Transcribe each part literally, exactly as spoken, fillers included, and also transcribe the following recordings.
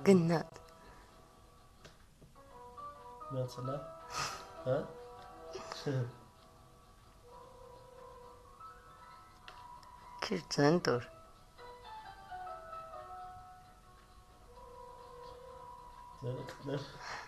Գնաց։ Մնացել է։ Հա։ Քիչ ցենտր։ Ձերքն։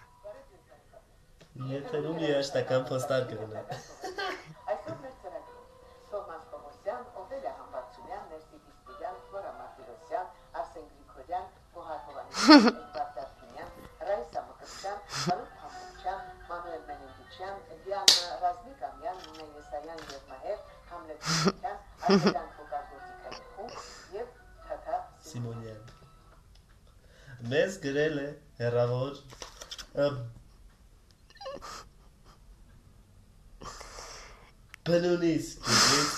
Եթերում երաշտական փոստար կգնա։ Այսօր մեր ծրագրում Սոմաս Պողոսյան, Օվելիա Համբարձումյան, Ներսի Բիստուրյան, Ֆլորա Մարտիրոսյան, Արսեն Գրիգորյան, Գոհար Հովհաննիսյան, Էդվարդ Դարփինյան, Ռայսա Մկրտչյան, Հարութ Համբուրչյան, Մանուել Մենենդիչյան, Դիանա Ռազմիկամյան, Նունե Եսայան եւ Մահեր, Համլետ Սիմոնյան, Արտեգան Խոկարգործիքային եւ Թաթա Սիմոնյան։ Մեզ գրել է հեռավոր Բնունից գիգից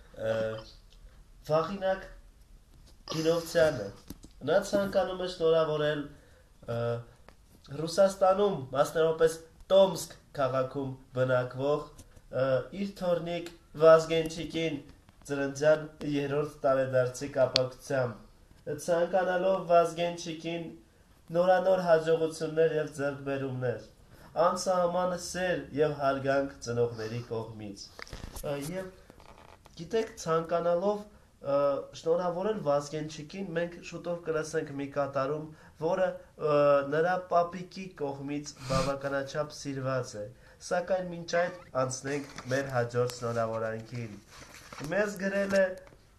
Վաղինակ Կինովցյանը նա ցանկանում է շնորհավորել Ռուսաստանում մասնավորապես Տոմսկ քաղաքում բնակվող իր թորնիկ Վազգենչիկին ծննդյան երրորդ տարեդարձի կապակցությամբ ցանկանալով Վազգենչիկին նորանոր հաջողություններ եւ ձեռքբերումներ անսահման սեր եւ հարգանք ծնողների կողմից եւ գիտեք ցանկանալով շնորհավորել Վազգենչիկին մենք շուտով կլսենք մի կատարում որը նրա պապիկի կողմից բավականաչափ սիրված է սակայն մինչ այդ անցնենք մեր հաջորդ շնորհավորանքին մեզ գրել է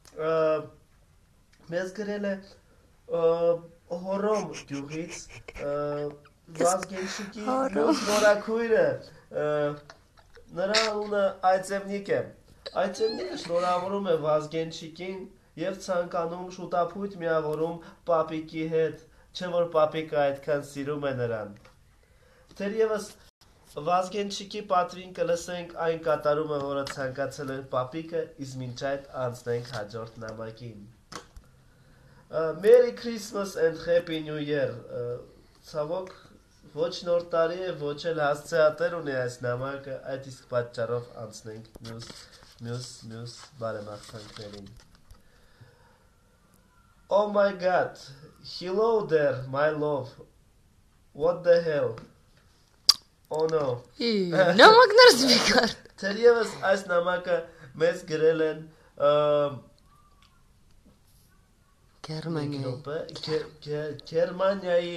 մեզ գրել է Հորոմ գյուղից Վազգենչիկի նորաքույրը նրա անունը Այծևնիկ է Այծևնիկը շնորհավորում է Վազգենչիկին եւ ցանկանում շուտապույտ միավորում պապիկի հետ չէ որ պապիկը այդքան սիրում է նրան թերևս Վազգենչիկի պատվին կլսենք այն կատարումը որը ցանկացել է պապիկը իսկ մինչ այդ անցնենք հաջորդ նամակին Merry Christmas and Happy New Year ցավոք ոչ նոր տարի է ոչ էլ հասցեատեր ունի այս նամակը այդ իսկ պատճառով անցնենք մյուս մյուս մյուս բարեմաղթանքներին Oh my god hello there my love what the hell Oh no Նամակներս մի կար Թերևս այս նամակը մեզ գրել են Գերմանիայի Գերմանիայի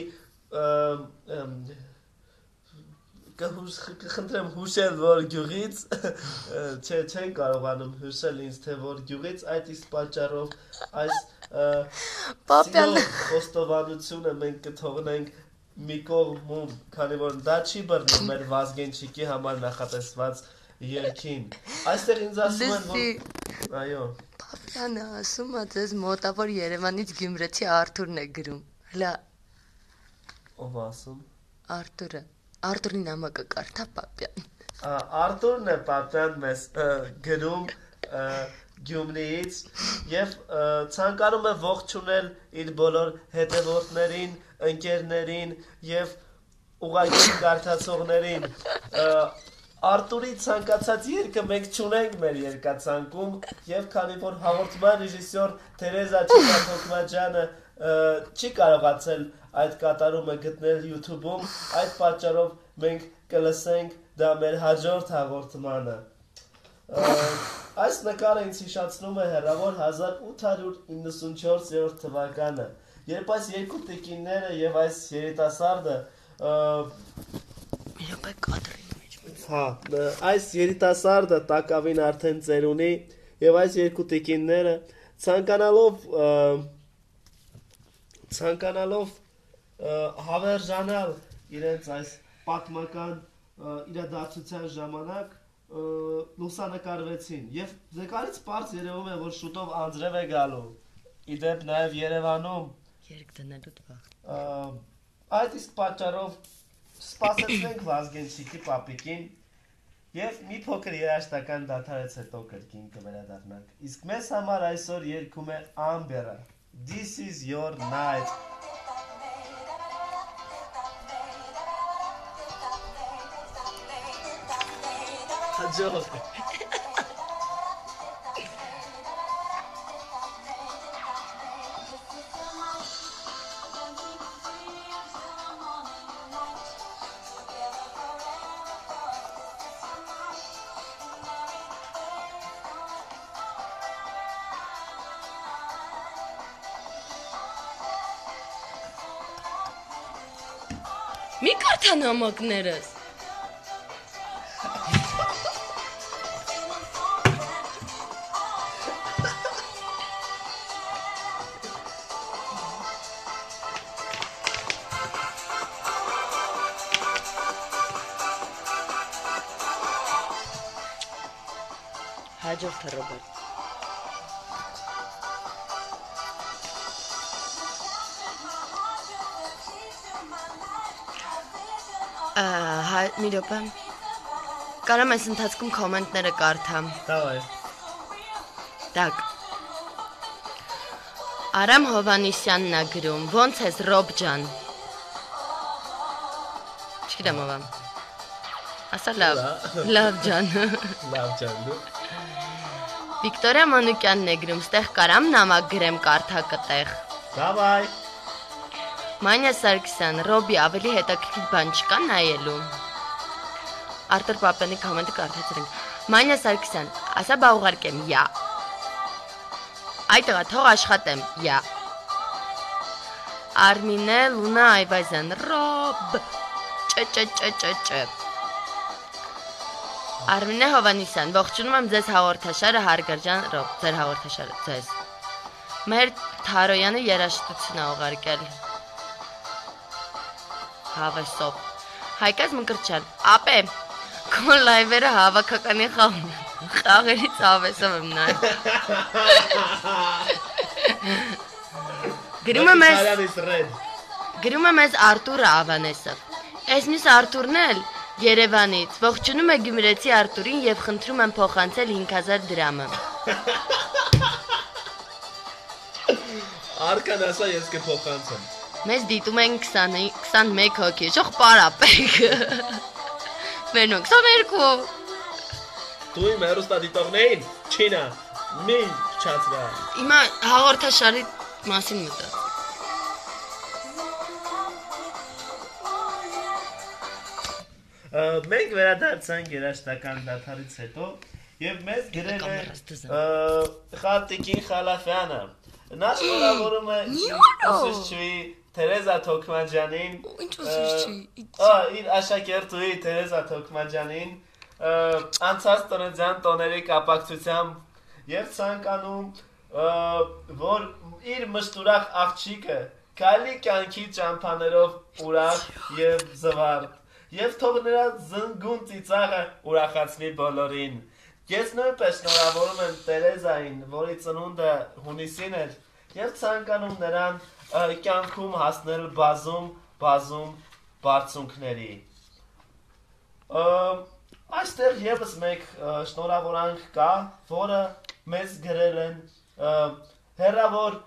կխնդրեմ հուշել որ գյուղից չէ չեն կարողանում հուշել ինձ թե որ գյուղից այդ իսկ պատճառով այս Պապյան խոստովանությունը մենք կթողնենք մի կողմում քանի որ դա չի բռնում մեր Վազգենչիկի համար նախատեսված երկին այստեղ ինձ ասում են որ այո Պապյանը ասում է ձեզ մոտավոր Երևանից Գյումրեցի Արթուրն է գրում հլա Ով ասում Արթուրը Արթուրի նամակը կարդա Պապյան Արթուրն է Պապյան մեզ գրում Գյումրիից եւ ցանկանում է ողջունել իր բոլոր հետևորդներին, ընկերներին եւ ուղղակի կարդացողներին Արտուրի ցանկացած երգը մենք չունենք մեր երկացանկում եւ քանի որ հաղորդման ռեժիսոր Թերեզա Չիկատոկմաջյանը չի կարողացել այդ կատարումը գտնել YouTube-ում, այդ պատճառով մենք կլսենք դա մեր հաջորդ հաղորդմանը։ Այս նկարը ինձ հիշեցնում է հեռավոր հազար ութ հարյուր իննսունչորսերորդ թվականը, երբ այս երկու տիկինները եւ այս երիտասարդը մի րոպե կադրի Հա, այս երիտասարդը տակավին արդեն ծերունի եւ այս երկու տիկինները ցանկանալով ցանկանալով հավերժանալ իրենց այս պատմական իրադարձության ժամանակ լուսանկարվեցին եւ նկարից պարզ երևում է որ շուտով անձրև է գալու իդեպ նաեւ Երևանում երկ դնելու վաղ այդ իսկ պատճառով Սպասեցնենք Վազգենչիկի պապիկին եւ մի փոքր երաշտական դադարից հետո կրկին կվերադառնանք։ Իսկ մեզ համար այսօր երգում է Ամբերը This is your night Հաջող Մի կարդա նամակներս։ Հաջորդը Ռոբերտ։ Հա, մի րոպե։ Կարամ ես ընթացքում կոմենտները կարդամ։ Давай. Так. Արամ Հովանիսյանն է գրում, ոնց ես Ռոբ ջան։ Չգիտեմ ով է։ Ասա լավ, լավ ջան։ Լավ ջան, դու։ Վիկտորիա Մանուկյանն է գրում, ստեղ կարամ նամակ գրեմ կարդակտեղ։ Давай. Մանյա Սարգսյան, Ռոբի ավելի հետաքրքիր բան չկա նայելու։ Արտուր Պապյանի կոմենտը կարդացրենք։ Մանյա Սարգսյան, ասա բա ուղարկեմ, յա։ Այդտեղա թող աշխատեմ, յա։ Արմինե Լունա Այվազյան, Ռոբ։ Ճ ճ ճ ճ ճ։ Արմինե Հովանիսյան, ողջունում եմ ձեզ հաղորդաշարը Հարգարժան Ռոբ, ձեր հաղորդաշարը ձեզ։ Մեր Թարոյանը երաժշտություն է ուղարկել։ Հավեսով։ Հայկազ Մկրտչյան, ապե, քո լայվերը հավաքականի խաղերից հավեսով եմ նայում։ Գրում է մեզ Գրում է մեզ Արտուրը Ավանեսը։ Այս մյուս Արտուրն էլ Երևանից, ողջունում է Գյումրեցի Արտուրին եւ խնդրում եմ փոխանցել հինգ հազար դրամը։ Արքան ասա ես կփոխանցեմ։ Մեզ դիտում են քսանմեկ հոգի, շող պարապեք։ Մենոք քսաներկու։ Դու իմ հեռուստադիտողներին չինա, մի չացրա։ Հիմա հաղորդաշարի մասին մտա։ Մենք վերադարձանք երաժշտական դադարից հետո եւ մեզ գրել է Խալտիկին Խալաֆյանը։ Նա շնորհավորում է ուսուցչուհի Թերեզա Թոքմանջյանին, Ինչ ուսուցչի։ Ա, իր աշակերտուհի Թերեզա Թոքմանջյանին, անցած տնօրեն տոների կապակցությամբ եւ ցանկանում, որ իր մշտուրախ աղջիկը քալի կյանքի ճամփաներով ուրախ եւ զվարթ Եվ թող նրա զնգուն ծիծաղը ուրախացնի բոլորին։ Ես նույնպես շնորհավորում եմ Տերեզային, որի ծնունդը հունիսին էր, եւ ցանկանում նրան կյանքում հասնել բազում, բազում բարձունքների։ Այստեղ եւս մեկ շնորհավորանք կա, որը մեզ գրել են հերավոր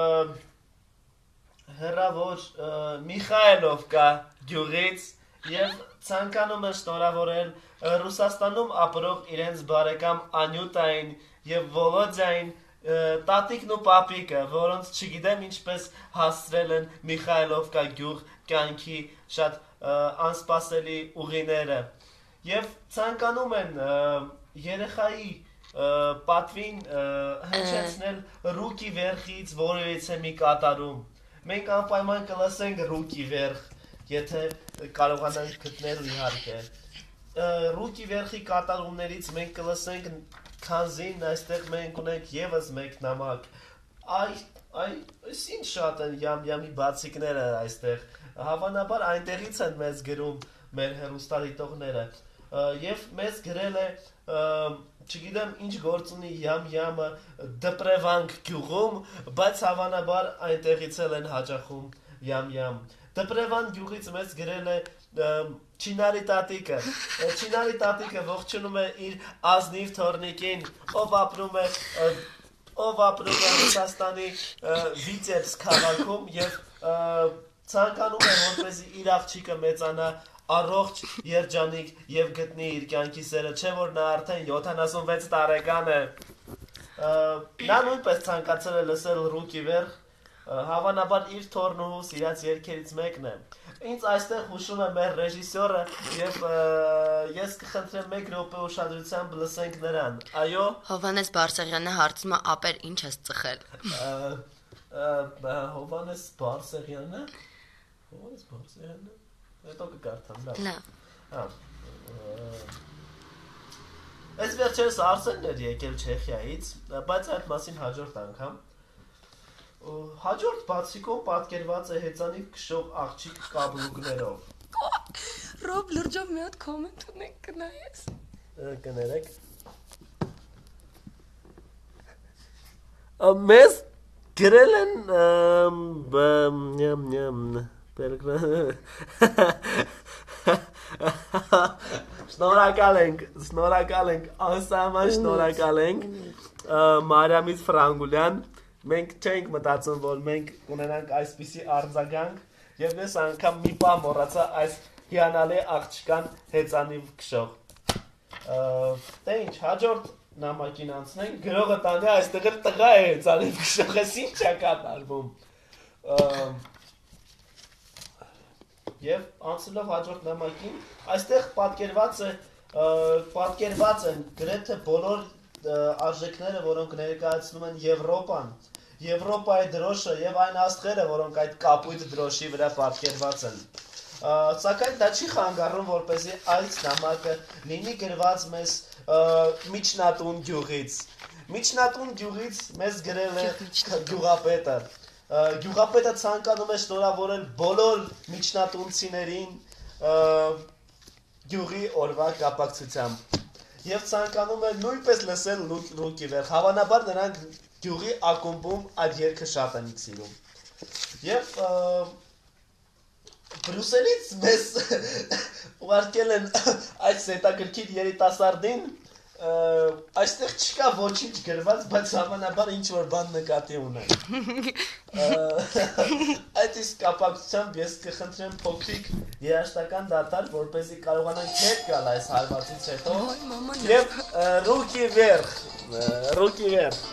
հերավոր Միխայելովկա գյուղից Եվ ցանկանում են շնորհավորել Ռուսաստանում ապրող իրենց բարեկամ Անյուտային եւ Վոլոդյային տատիկն ու պապիկը, որոնց չգիտեմ ինչպես հասցրել են Միխայելովկա գյուղ կյանքի շատ անսպասելի ուղիները։ Եվ ցանկանում են երեխայի պատվին հնչեցնել ռուկի վերխից որևիցե մի կատարում։ Մենք անպայման կլսենք ռուկի վերխ Եթե կարողանանք գտնել իհարկե։ Ռուկի վերխի կատարումներից մենք կլսենք քանզին, այստեղ մենք ունենք եւս մեկ նամակ։ Այ, այ, ինչ շատ են յամ-յամի բացիկները այստեղ։ Հավանաբար այնտեղից են մեզ գրում մեր հեռուստադիտողները։ Եվ մեզ գրել է, չգիտեմ ինչ գործ ունի յամ-յամը Դպրևանք գյուղում, բայց հավանաբար այնտեղից են հաճախում յամ-յամ։ Դպրևան գյուղից մեզ գրել է Չինարի տատիկը, Չինարի տատիկը ողջունում է իր ազնիվ թորնիկին, ով ապրում է, ով ապրում է Ռուսաստանի Վիծեբս քաղաքում եւ ցանկանում է որպեսզի իր աղջիկը մեծանա առողջ, երջանիկ եւ գտնի իր կյանքի սերը, չէ որ նա արդեն յոթանասունվեց տարեկան է։ Նա նույնպես ցանկացել է լսել ռուկի վերխ Հավանաբար իր թորնուհու սիրած երգերից մեկն է։ Ինձ այստեղ հուշում է մեր ռեժիսորը եւ ես կխնդրեմ մեկ րոպե ուշադրությամբ լսենք նրան։ Այո։ Հովանես Բարսեղյանը հարցնում է ապեր ինչ ես ծխել։ Հովանես Բարսեղյանը։ Հովանես Բարսեղյանը։ Հետո կկարդամ, լավ։ Լավ։ Հա։ Այս վերջերս Արսենն էր եկել Չեխիայից, բայց այդ մասին հաջորդ անգամ։ Հաջորդ բացիկում պատկերված է հեծանիվ քշող աղջիկ կաբլուկներով։ Ռոբ լրջով մի հատ կոմենտ ունենք կնայես։ Կներեք։ Մեզ գրել են նյամ նյամ Շնորհակալ ենք, շնորհակալ ենք, անսահման շնորհակալ ենք Մարիամից Ֆրանգուլյան։ Մենք չենք մտածում, որ մենք ունենանք այսպիսի արձագանք եւ ես անգամ մի բան մոռացա այս հիանալի աղջկան հեծանիվ քշող։ Դե ինչ, հաջորդ նամակին անցնենք, գրողը տանի այստեղ էլ տղա է հեծանիվ քշող, ես ինչ է կատարվում։ Եվ անցնելով հաջորդ նամակին, այստեղ պատկերված է պատկերված են գրեթե բոլոր արժեքները, որոնք ներկայացնում են Եվրոպան, Եվրոպայի դրոշը եւ այն աստղերը, որոնք այդ կապույտ դրոշի վրա պատկերված են։ Սակայն դա չի խանգարում, որպեսզի այս նամակը լինի գրված մեզ Միջնատուն գյուղից։ Միջնատուն գյուղից մեզ գրել է գյուղապետը։ Գյուղապետը ցանկանում է շնորհավորել բոլոր միջնատունցիներին գյուղի օրվա կապակցությամբ եւ ցանկանում է նույնպես լսել Լուկի վեր։ Հավանաբար նրանք գյուղի ակումբում այդ երգը շատ են սիրում։ Եվ Բրյուսելից մեզ ուղարկել են այս հետաքրքիր երիտասարդին, այստեղ չկա ոչինչ գրված, բայց հավանաբար ինչ-որ բան նկատի ունեն։ Այդ իսկ կապակցությամբ ես կխնդրեմ փոքրիկ երաժշտական դատարկ, որպեսզի կարողանանք հետ գալ այս հարվածից հետո։ Եվ ռուկի վեր, ռուկի վեր։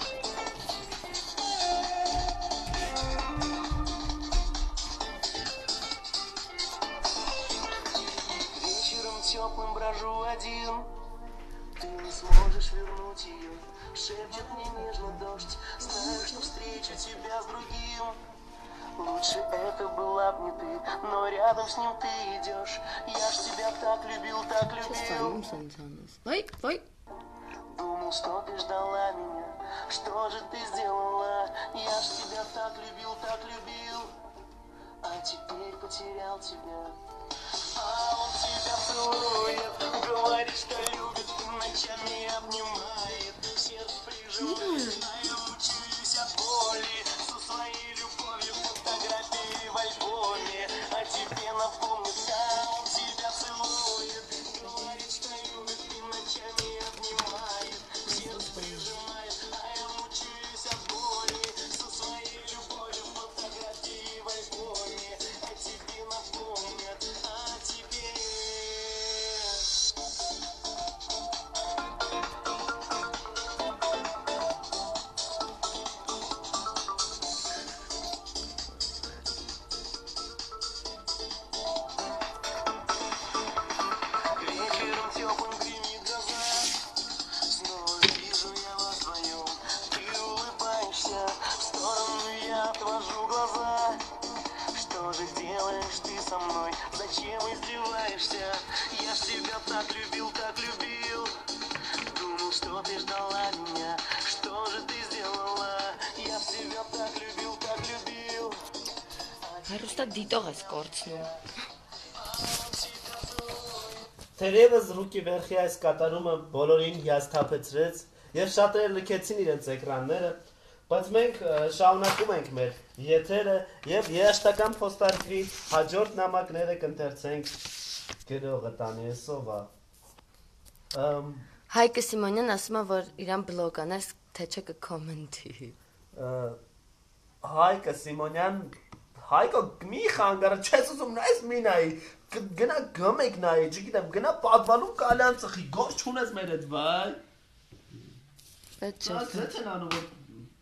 Теплым брожу один, ты не сможешь вернуть ее. Шепчет мне нежно дождь, знаю, что встречу тебя с другим. Лучше это была б не ты, но рядом с ним ты идешь. Я ж тебя так любил, так любил. Ой, ой. Думал, что ты ждала меня, что же ты сделала? Я ж тебя так любил, так любил, а теперь потерял тебя. А он тебя целует, говорит, что любит, ночами обнимает, сердце прижимает, а я мучаюсь от боли, со своей любовью фотографии в альбоме, а тебе напомнится, он тебя целует, говорит, что любит, и ночами обнимает, сердце прижимает, а я мучаюсь от боли, со своей любовью фотографии в альбоме, а тебе напомнят. Что же делаешь ты со мной? Зачем издеваешься? Я ж тебя так любил, так любил. Думал, что ты ждала меня. Что же ты сделала? Я ж тебя так любил, так любил. Հարուստա դիտող ես կորցնում։ Թերևս ռուկի վերխի այս կատարումը բոլորին հիասթափեցրեց եւ շատերը լքեցին իրենց էկրանները, բայց մենք շարունակում ենք մեր եթերը եւ երաշտական փոստարկվի հաջորդ նամակները կընթերցենք գրողը Տանիեսովա։ Հայկը Սիմոնյան ասում է, որ իրան բլոգ անես, թե չէ կկոմենտի։ Հայկը Սիմոնյան, Հայկը մի խանգարը, չես ուզում նայես մի նայի, գնա գմեք նայի, չգիտեմ, գնա պատվալում կալյան ծխի, գոչ չունես մեր հետ, վայ։ Պետ չէ։ Ձեծ են անում, որ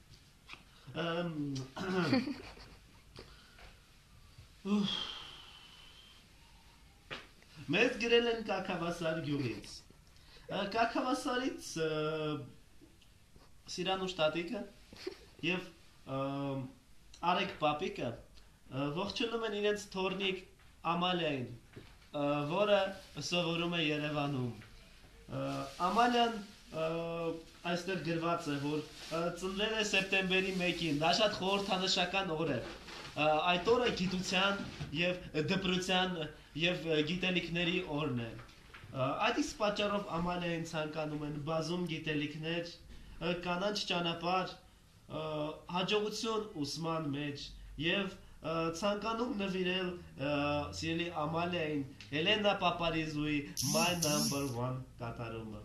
Մեզ գրել են Կաքավասար գյուղից։ Կաքավասարից Սիրանուշ տատիկը և Արեկ պապիկը ողջունում են իրենց թորնիկ Ամալիային, որը սովորում է Երևանում։ Ամալիան այստեղ գրված է, որ ծնվել է սեպտեմբերի մեկին, դա շատ խորհրդանշական օր է։ Այդ օրը գիտության և դպրության և գիտելիքների օրն է։ Այդ իսկ պատճառով Ամալիային ցանկանում են բազում գիտելիքներ, կանանչ ճանապարհ, հաջողություն ուսման մեջ և ցանկանում նվիրել սիրելի Ամալիային Հելենա Պապարիզուի My Number One կատարումը։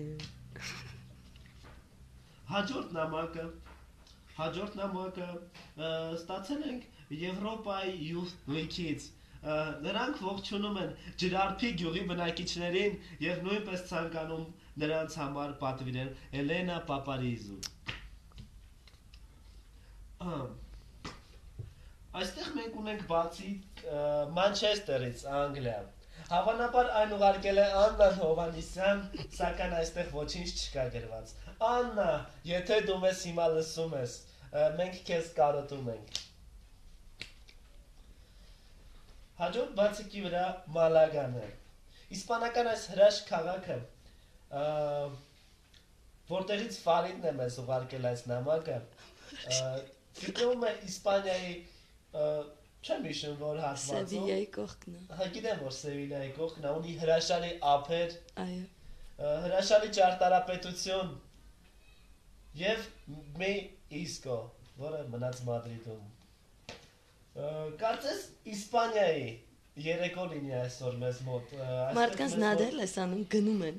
Հաջորդ նամակը, հաջորդ նամակը ստացել ենք Եվրոպայի Youth Week-ից։ Նրանք ողջունում են Ջրարփի գյուղի բնակիչներին և նույնպես ցանկանում նրանց համար պատվիրել Հելենա Պապարիզու։ Այստեղ մենք ունենք բացի Մանչեսթերից, Անգլիա։ Հավանաբար այն ուղարկել է Աննան Հովհաննիսյան, սակայն այստեղ ոչինչ չկա գրված։ Աննա, եթե դու մեզ հիմա լսում ես, մենք քեզ կարոտում ենք։ Հաջորդ բացիկի վրա Մալագան է։ Իսպանական այս հրաշք քաղաքը, որտեղից Ֆարիդն է մեզ ուղարկել այս նամակը, գտնվում է Իսպանիայի, չեմ հիշում, որ հատվածում։ Սևիլյայի կողքն է։ Հա, գիտեմ, որ Սևիլյայի կողքն է, ունի հրաշալի ափեր, Այո։ հրաշալի ճարտարապետություն և մի իսկո, որը մնաց Մադրիդում։ Կարծես Իսպանիայի երեկո լինի այսօր մեզ մոտ։ Մարդկանց նադել ես անում, գնում են։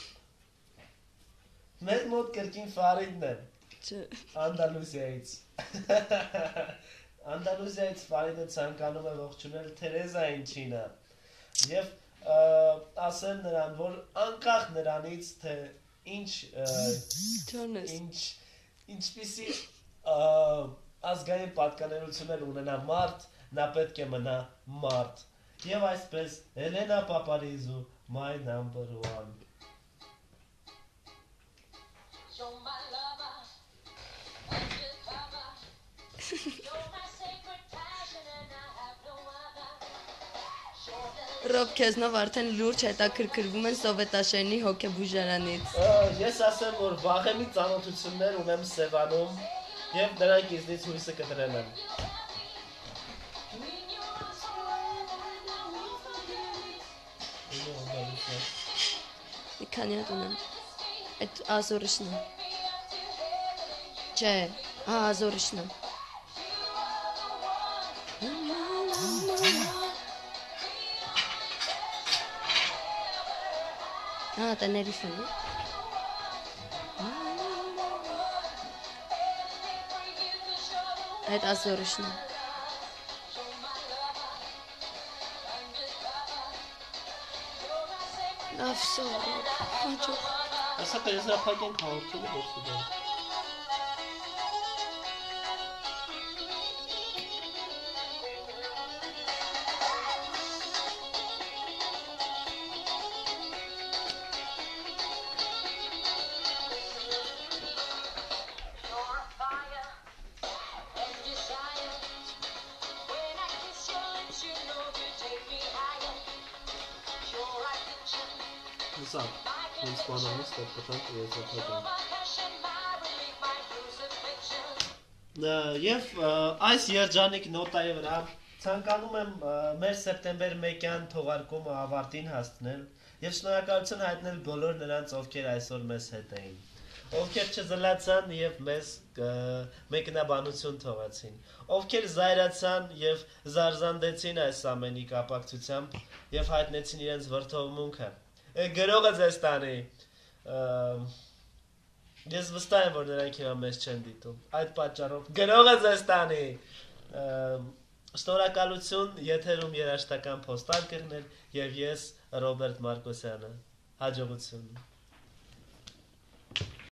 Մեզ մոտ կրկին Ֆարիդն է։ Չէ։ Անդալուզիայից։ Անդալուզիայից Ֆարիդը ցանկանում է ողջունել Թերեզային Չինա և ասել նրան, որ անկախ նրանից, թե ինչ ինչ ինչպիսի ազգային պատկանելություններ ունենա մարդ, նա պետք է մնա մարդ։ Եվ այսպես Հելենա Պապարիզու My Number One։ Ռոբ, քեզնով արդեն լուրջ հետաքրքրվում են Սովետաշենի հոգեբուժարանից։ Ես ասեմ, որ վաղեմի ծանոթություններ ունեմ Սևանում և նրանք ինձնից հույսը կտրել են։ Մի քանի հատ ունեմ։ Այդ ազորիշն է։ Չէ, հա, ազորիշն է։ Հա, տեներիֆ է։ Այդ ազորիշն է։ Լավ սոր, հաջող։ Ասա պերեզրապակ ենք հաղորդում ոչ դեմ։ Սա, ինձ բանանից տեպտան պերեզրապակ ենք։ Եվ այս երջանիկ նոտայի վրա ցանկանում եմ մեր սեպտեմբեր մեկյան թողարկումը ավարտին հասցնել և շնորհակալություն հայտնել բոլոր նրանց, ովքեր այսօր մեզ հետ էին, ովքեր չզլացան և մեզ մեկնաբանություն թողեցին, ովքեր զայրացան և զարզանդեցին այս ամենի կապակցությամբ և հայտնեցին իրենց վրդովմունքը։ Գրողը ձեզ տանի։ Ես վստահ եմ, որ նրանք հիմա մեզ չեն դիտում։ Այդ պատճառով գրողը ձեզ տանի։ Շնորհակալություն, եթերում երաժշտական փոստարկղն էր և ես Ռոբերտ Մարկոսյանը։ Հաջողություն։